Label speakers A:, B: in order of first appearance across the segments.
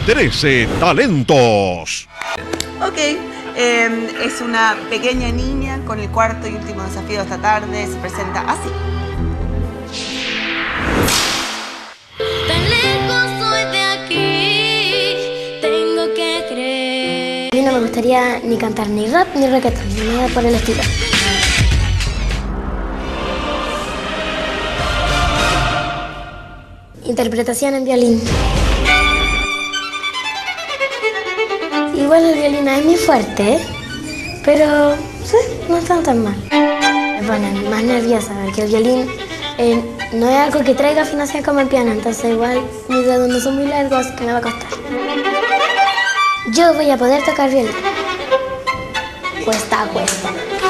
A: 13 talentos.
B: Ok, es una pequeña niña con el cuarto y último desafío de esta tarde. Se presenta así.
C: Tan lejos soy de aquí, tengo que creer.
D: A mí no me gustaría ni cantar ni rap ni reggaetón, ni nada por el estilo. Interpretación en violín. Igual el violín es muy fuerte, pero sí, no está tan mal. Me pone más nerviosa porque el violín no es algo que traiga afinación como el piano, entonces igual mis dedos no son muy largos, que me va a costar. Yo voy a poder tocar violín. Cuesta a cuesta.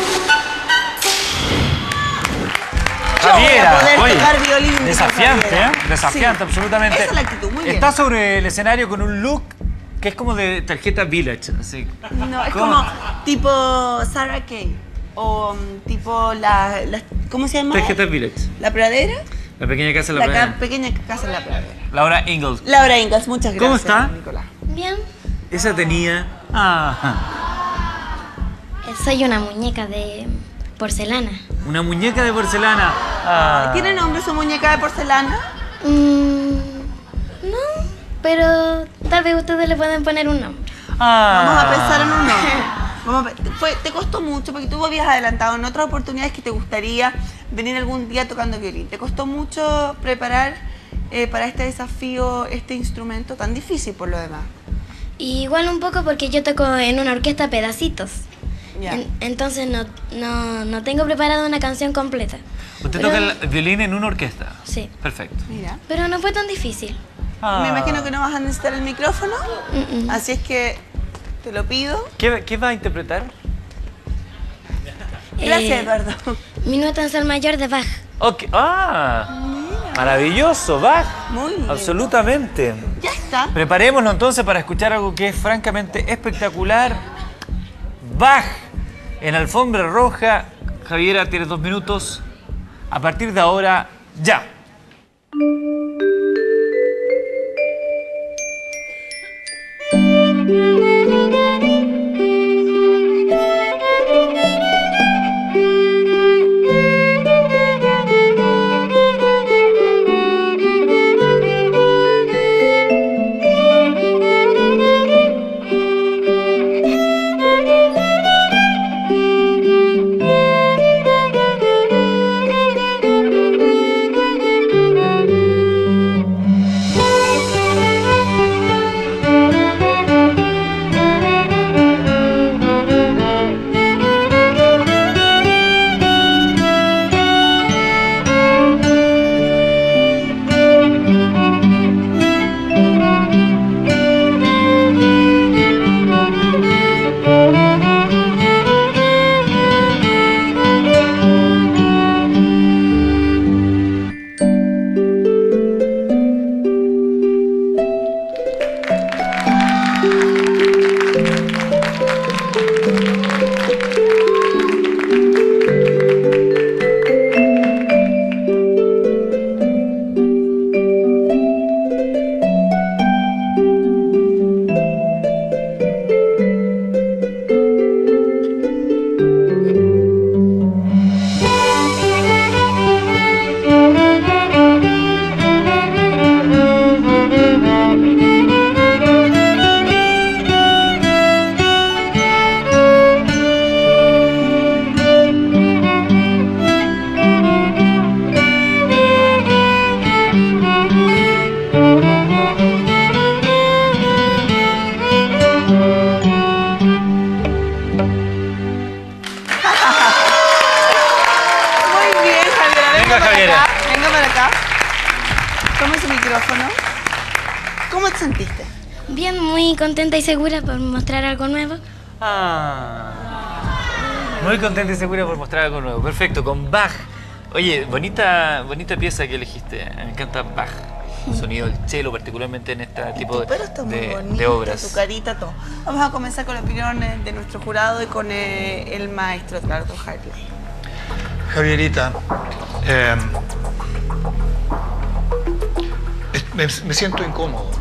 E: Javiera, oye,
B: tocar violín,
E: desafiante,
B: Javiera.
E: Desafiante,
B: Sí.
E: absolutamente.
B: Esa es la actitud, muy bien.
E: Está sobre el escenario con un look que es como de tarjeta Village, así.
B: No, es
E: ¿Cómo?
B: como tipo Sarah Kay o tipo ¿cómo se llama?
E: Tarjeta Village.
B: ¿La Pradera?
E: La pequeña casa de la playa.
B: Pequeña casa en la Pradera.
E: Laura Ingalls.
B: Laura Ingalls, muchas gracias.
E: ¿Cómo está?
B: Nicolás.
D: Bien.
E: Esa tenía...
D: Soy una muñeca de porcelana.
E: Una muñeca de porcelana.
B: ¿Tiene nombre su muñeca de porcelana?
D: No, pero tal vez ustedes le pueden poner un nombre.
B: Vamos a pensar en un nombre. ¿Te costó mucho? Porque tú habías adelantado en otras oportunidades que te gustaría venir algún día tocando violín. ¿Te costó mucho preparar para este desafío este instrumento tan difícil por lo demás?
D: Igual un poco porque yo toco en una orquesta a pedacitos.
B: Ya.
D: Entonces no tengo preparada una canción completa.
E: ¿Usted
D: Pero-
E: toca el violín en una orquesta?
D: Sí.
E: Perfecto.
B: Mira.
D: Pero no fue tan difícil.
B: Me imagino que no vas a necesitar el micrófono, así es que te lo pido.
E: ¿Qué va a interpretar?
B: Gracias, Eduardo.
D: Minuto en sol mayor de Bach.
E: Ok. Maravilloso, Bach.
B: Muy bien.
E: Absolutamente.
B: Ya está.
E: Preparémonos entonces para escuchar algo que es francamente espectacular. Bach en alfombra roja. Javiera, tienes 2 minutos. A partir de ahora, ya.
B: Toma ese micrófono. ¿Cómo te sentiste?
D: Bien, muy contenta y segura por mostrar algo nuevo.
E: Muy contenta y segura por mostrar algo nuevo. Perfecto, con Bach. Oye, bonita pieza que elegiste. Me encanta Bach. El sonido del cello, particularmente en este tipo
B: Pero está muy
E: de
B: bonito,
E: obras.
B: tu carita, todo. Vamos a comenzar con la opinión de nuestro jurado y con el maestro Edgardo Hartley.
F: Javierita, me siento incómodo.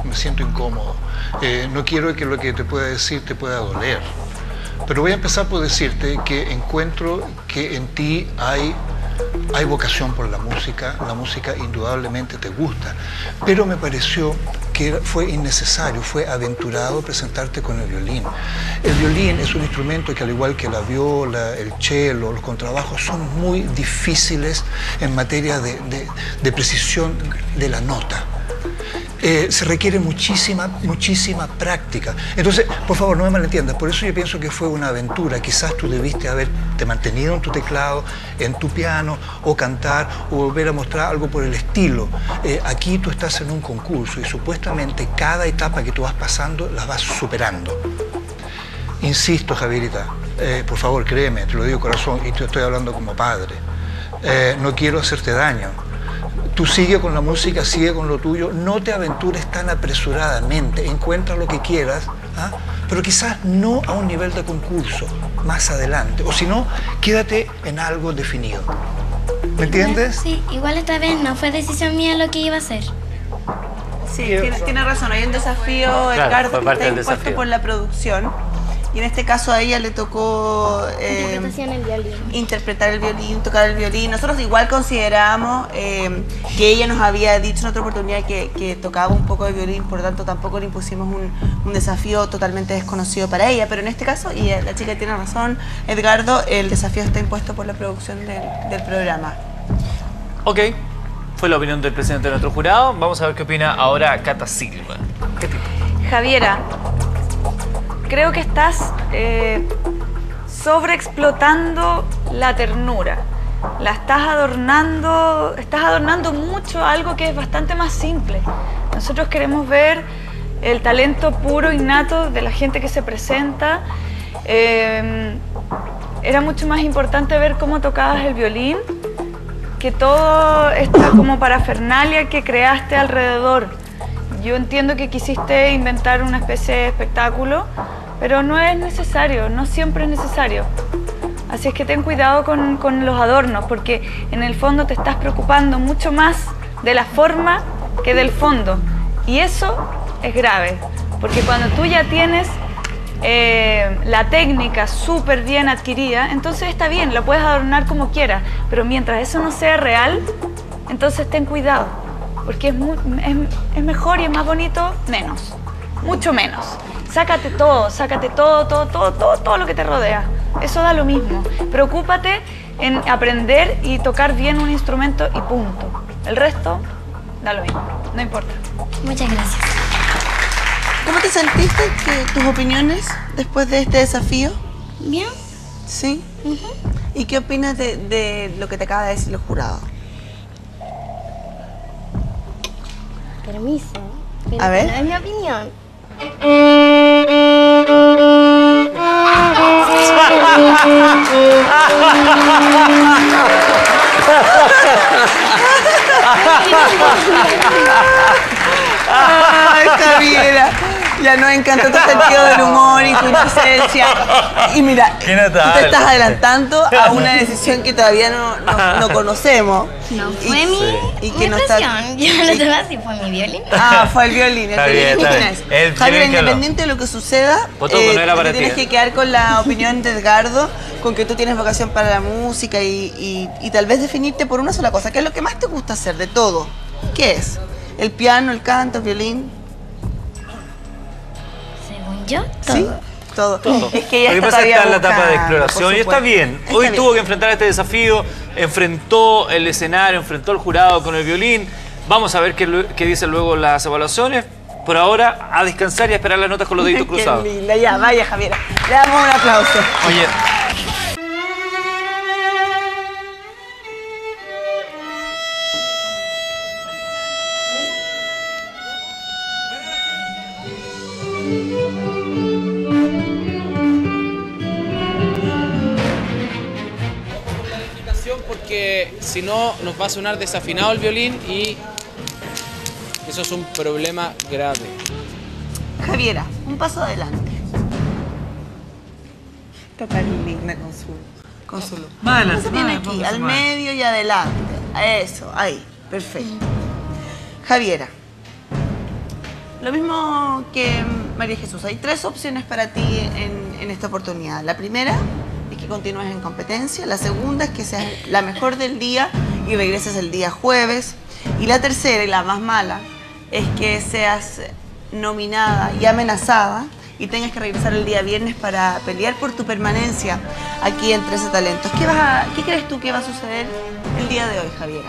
F: me siento incómodo. No quiero que lo que te pueda decir te pueda doler. Pero voy a empezar por decirte que encuentro que en ti hay vocación por la música indudablemente te gusta, pero me pareció que fue innecesario, fue aventurado presentarte con el violín. El violín es un instrumento que, al igual que la viola, el cello, los contrabajos, son muy difíciles en materia de precisión de la nota. Se requiere muchísima práctica. Entonces, por favor, no me malentiendas. Por eso yo pienso que fue una aventura. Quizás tú debiste haberte mantenido en tu teclado, en tu piano, o cantar, o volver a mostrar algo por el estilo. Aquí tú estás en un concurso y supuestamente cada etapa que tú vas pasando la vas superando. Insisto, Javierita, por favor, créeme, te lo digo corazón, y te estoy hablando como padre. No quiero hacerte daño. Tú sigue con la música, sigue con lo tuyo, no te aventures tan apresuradamente, encuentra lo que quieras, ¿ah? Pero quizás no a un nivel de concurso, más adelante, o si no, quédate en algo definido. ¿Me entiendes?
D: Sí, igual esta vez no fue decisión mía lo que iba a hacer.
B: Sí, tiene razón, hay un desafío,
E: Claro,
B: Edgardo,
E: fue
B: que
E: parte
B: está
E: del
B: impuesto
E: desafío.
B: por la producción. Y en este caso a ella le tocó
D: Interpretación en violín.
B: interpretar el violín, tocar el violín. Nosotros igual consideramos que ella nos había dicho en otra oportunidad que tocaba un poco de violín, por lo tanto tampoco le impusimos un desafío totalmente desconocido para ella. Pero en este caso, y la chica tiene razón, Edgardo, el desafío está impuesto por la producción del programa.
E: Ok, fue la opinión del presidente de nuestro jurado. Vamos a ver qué opina ahora Cata Silva. ¿Qué tipo?
G: Javiera, creo que estás sobreexplotando la ternura. Estás adornando mucho algo que es bastante más simple. Nosotros queremos ver el talento puro, innato de la gente que se presenta. Era mucho más importante ver cómo tocabas el violín que toda esta como parafernalia que creaste alrededor. Yo entiendo que quisiste inventar una especie de espectáculo, pero no es necesario, no siempre es necesario. Así es que ten cuidado con los adornos, porque en el fondo te estás preocupando mucho más de la forma que del fondo. Y eso es grave, porque cuando tú ya tienes la técnica súper bien adquirida, entonces está bien, la puedes adornar como quieras, pero mientras eso no sea real, entonces ten cuidado, porque es mejor y es más bonito menos, mucho menos. Sácate todo lo que te rodea, eso da lo mismo. Preocúpate en aprender y tocar bien un instrumento y punto. El resto da lo mismo, no importa.
D: Muchas gracias.
B: ¿Cómo te sentiste? ¿Tus opiniones después de este desafío?
D: ¿Bien?
B: ¿Sí? ¿Y qué opinas de lo que te acaba de decir el jurado?
D: Permiso. Pero
B: A ver.
D: no es mi opinión.
B: Ay, Javiera, ya nos encantó tu sentido del humor y tu inocencia. Y mira, tú
E: Qué notable.
B: te estás adelantando a una decisión que todavía no conocemos.
D: No fue mi
B: está...
D: impresión. Yo lo tengo así, fue mi violín.
B: Ah, fue el violín.
E: Está bien, está bien. El
B: Javier,
E: violín que habló.
B: independiente de lo que suceda,
E: Potoco, no era para
B: te tienes
E: ti,
B: que quedar con la opinión de Edgardo, con que tú tienes vocación para la música y tal vez definirte por una sola cosa. ¿Qué es lo que más te gusta hacer de todo? ¿Qué es? ¿El piano, el canto, el violín?
D: Según yo, todo.
B: ¿Sí? Todo.
E: Todo.
B: Es que ella
E: Lo que
B: está
E: pasa es que está en la etapa de
B: buscando,
E: exploración
B: por
E: y está
B: supuesto.
E: bien.
B: Está
E: Hoy
B: bien.
E: tuvo que enfrentar este desafío, enfrentó el escenario, enfrentó el jurado con el violín. Vamos a ver qué dicen luego las evaluaciones. Por ahora, a descansar y a esperar las notas con los deditos cruzados.
B: Qué linda, ya, vaya Javiera. Le damos un aplauso.
E: Oye,
H: porque si no nos va a sonar desafinado el violín y eso es un problema grave.
B: Javiera, un paso adelante. Tocar linda con su luz.
E: Más adelante,
B: Se tiene
E: más,
B: aquí,
E: vamos
B: al
E: más.
B: medio y adelante. Eso, ahí, perfecto. Javiera, Lo mismo que María Jesús, hay 3 opciones para ti en esta oportunidad. La primera es que continúes en competencia, la segunda es que seas la mejor del día y regreses el día jueves, y la tercera, y la más mala, es que seas nominada y amenazada y tengas que regresar el día viernes para pelear por tu permanencia aquí en 13 Talentos. ¿Qué crees tú que va a suceder el día de hoy, Javiera?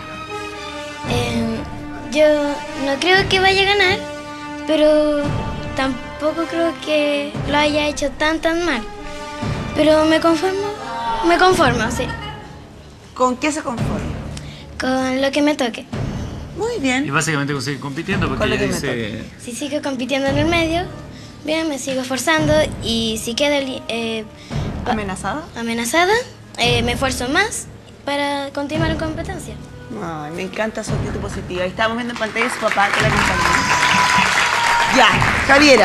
D: Yo no creo que vaya a ganar, pero tampoco creo que lo haya hecho tan mal. Pero me conformo, sí.
B: ¿Con qué se conforma?
D: Con lo que me toque.
B: Muy bien.
E: Y básicamente con seguir compitiendo, porque
B: Con lo
E: ella
B: que me
E: dice...
D: Si sigo compitiendo en el medio, bien, me sigo esforzando y si quedo
B: ¿Amenazada?
D: amenazada, me esfuerzo más para continuar en competencia.
B: Ay, me encanta su actitud positiva. Ahí estamos viendo en pantalla a su papá que la acompaña. Ya, Javiera.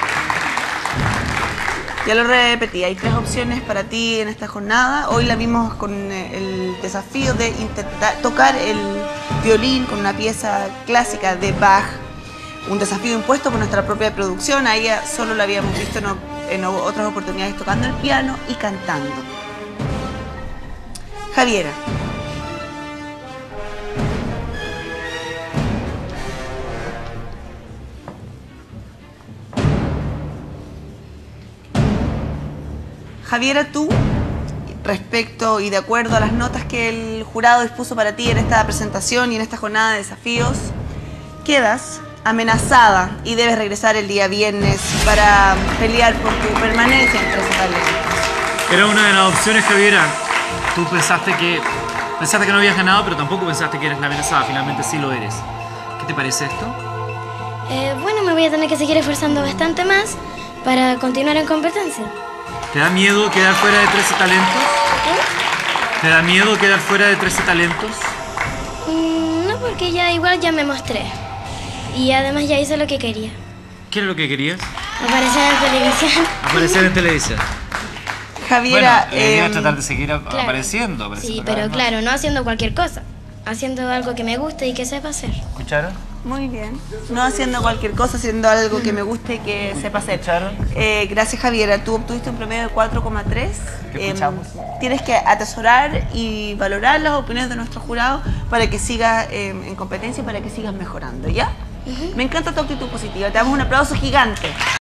B: Ya lo repetí, hay 3 opciones para ti en esta jornada. Hoy la vimos con el desafío de intentar tocar el violín con una pieza clásica de Bach. Un desafío impuesto por nuestra propia producción. A ella solo la habíamos visto en otras oportunidades tocando el piano y cantando. Javiera. Javiera, tú, respecto y de acuerdo a las notas que el jurado dispuso para ti en esta presentación y en esta jornada de desafíos, quedas amenazada y debes regresar el día viernes para pelear por tu permanencia en 13 Talentos.
E: Era una de las opciones, Javiera. Tú pensaste que no habías ganado, pero tampoco pensaste que eres la amenazada. Finalmente sí lo eres. ¿Qué te parece esto?
D: Bueno, me voy a tener que seguir esforzando bastante más para continuar en competencia.
E: ¿Te da miedo quedar fuera de 13 Talentos? ¿Te da miedo quedar fuera de 13 Talentos?
D: No, porque igual ya me mostré. Y además ya hice lo que quería.
E: ¿Qué era lo que querías?
D: Aparecer en televisión.
E: Aparecer en televisión.
B: Javiera,
E: bueno, iba a tratar de seguir apareciendo.
D: Sí, pero claro, no haciendo cualquier cosa. Haciendo algo que me guste y que sepa hacer.
E: ¿Escucharon?
B: muy bien. No haciendo cualquier cosa, haciendo algo que me guste y que sepa hacer. Gracias, Javiera. Tú obtuviste un promedio de 4,3. Tienes que atesorar y valorar las opiniones de nuestro jurado para que sigas en competencia y para que sigas mejorando, ¿ya? Me encanta tu actitud positiva. Te damos un aplauso gigante.